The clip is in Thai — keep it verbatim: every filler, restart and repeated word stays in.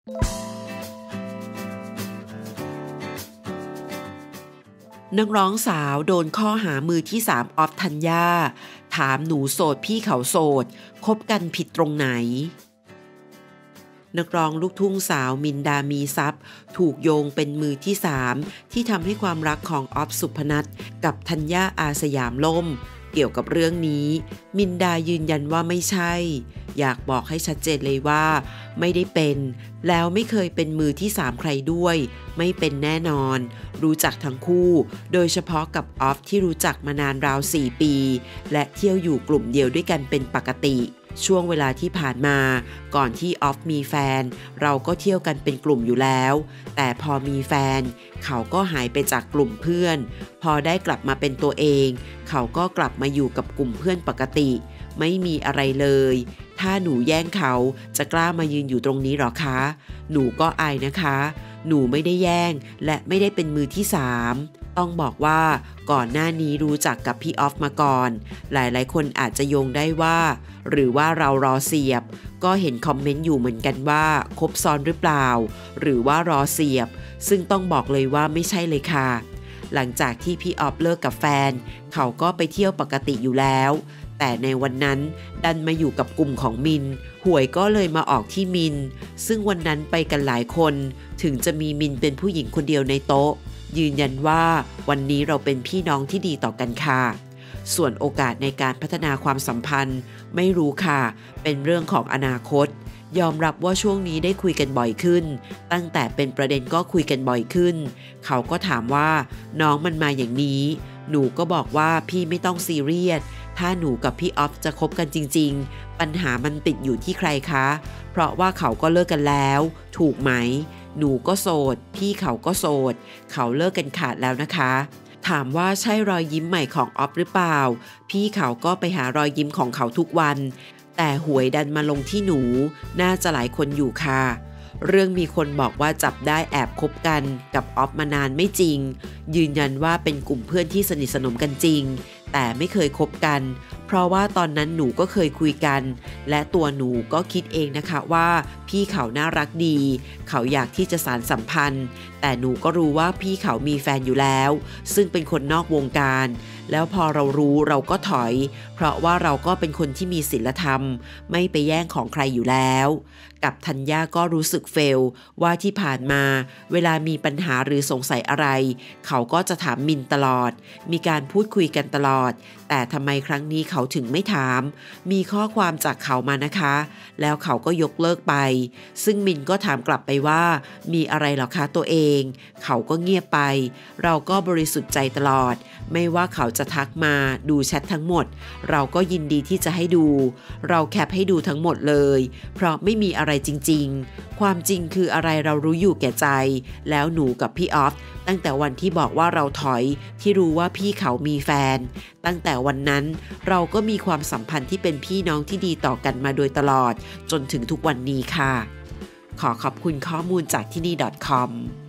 นักร้องสาวโดนข้อหามือที่สามออฟธัญญาถามหนูโสดพี่เขาโสดคบกันผิดตรงไหนนักร้องลูกทุ่งสาวมินดามีทรัพย์ถูกโยงเป็นมือที่สามที่ทำให้ความรักของออฟสุพนัทกับธัญญาอาสยามล่มเกี่ยวกับเรื่องนี้มินดายืนยันว่าไม่ใช่อยากบอกให้ชัดเจนเลยว่าไม่ได้เป็นแล้วไม่เคยเป็นมือที่สามใครด้วยไม่เป็นแน่นอนรู้จักทั้งคู่โดยเฉพาะกับออฟที่รู้จักมานานราวสี่ปีและเที่ยวอยู่กลุ่มเดียวด้วยกันเป็นปกติช่วงเวลาที่ผ่านมาก่อนที่ออฟมีแฟนเราก็เที่ยวกันเป็นกลุ่มอยู่แล้วแต่พอมีแฟนเขาก็หายไปจากกลุ่มเพื่อนพอได้กลับมาเป็นตัวเองเขาก็กลับมาอยู่กับกลุ่มเพื่อนปกติไม่มีอะไรเลยถ้าหนูแย่งเขาจะกล้ามายืนอยู่ตรงนี้หรอคะหนูก็อายนะคะหนูไม่ได้แย่งและไม่ได้เป็นมือที่สามต้องบอกว่าก่อนหน้านี้รู้จักกับพี่ออฟมาก่อนหลายๆคนอาจจะโยงได้ว่าหรือว่าเรารอเสียบก็เห็นคอมเมนต์อยู่เหมือนกันว่าคบซ้อนหรือเปล่าหรือว่ารอเสียบซึ่งต้องบอกเลยว่าไม่ใช่เลยค่ะหลังจากที่พี่ออฟเลิกกับแฟนเขาก็ไปเที่ยวปกติอยู่แล้วแต่ในวันนั้นดันมาอยู่กับกลุ่มของมินหวยก็เลยมาออกที่มินซึ่งวันนั้นไปกันหลายคนถึงจะมีมินเป็นผู้หญิงคนเดียวในโต๊ะยืนยันว่าวันนี้เราเป็นพี่น้องที่ดีต่อกันค่ะส่วนโอกาสในการพัฒนาความสัมพันธ์ไม่รู้ค่ะเป็นเรื่องของอนาคตยอมรับว่าช่วงนี้ได้คุยกันบ่อยขึ้นตั้งแต่เป็นประเด็นก็คุยกันบ่อยขึ้นเขาก็ถามว่าน้องมันมาอย่างนี้หนูก็บอกว่าพี่ไม่ต้องซีเรียสถ้าหนูกับพี่ออฟจะคบกันจริงๆปัญหามันติดอยู่ที่ใครคะเพราะว่าเขาก็เลิกกันแล้วถูกไหมหนูก็โสดพี่เขาก็โสดเขาเลิกกันขาดแล้วนะคะถามว่าใช่รอยยิ้มใหม่ของออฟหรือเปล่าพี่เขาก็ไปหารอยยิ้มของเขาทุกวันแต่หวยดันมาลงที่หนูน่าจะหลายคนอยู่ค่ะเรื่องมีคนบอกว่าจับได้แอบคบกันกับออฟมานานไม่จริงยืนยันว่าเป็นกลุ่มเพื่อนที่สนิทสนมกันจริงแต่ไม่เคยคบกันเพราะว่าตอนนั้นหนูก็เคยคุยกันและตัวหนูก็คิดเองนะคะว่าพี่เขาน่ารักดีเขาอยากที่จะสานสัมพันธ์แต่หนูก็รู้ว่าพี่เขามีแฟนอยู่แล้วซึ่งเป็นคนนอกวงการแล้วพอเรารู้เราก็ถอยเพราะว่าเราก็เป็นคนที่มีศีลธรรมไม่ไปแย่งของใครอยู่แล้วกับธัญญาก็รู้สึกเฟลว่าที่ผ่านมาเวลามีปัญหาหรือสงสัยอะไรเขาก็จะถามมินตลอดมีการพูดคุยกันตลอดแต่ทำไมครั้งนี้เขาถึงไม่ถามมีข้อความจากเขามานะคะแล้วเขาก็ยกเลิกไปซึ่งมินก็ถามกลับไปว่ามีอะไรหรอคะตัวเองเขาก็เงียบไปเราก็บริสุทธิ์ใจตลอดไม่ว่าเขาจะทักมาดูแชททั้งหมดเราก็ยินดีที่จะให้ดูเราแคปให้ดูทั้งหมดเลยเพราะไม่มีอะไรจริงๆความจริงคืออะไรเรารู้อยู่แก่ใจแล้วหนูกับพี่ออฟตั้งแต่วันที่บอกว่าเราถอยที่รู้ว่าพี่เขามีแฟนตั้งแต่วันนั้นเราก็มีความสัมพันธ์ที่เป็นพี่น้องที่ดีต่อกันมาโดยตลอดจนถึงทุกวันนี้ค่ะขอขอบคุณข้อมูลจากที่นี่ .com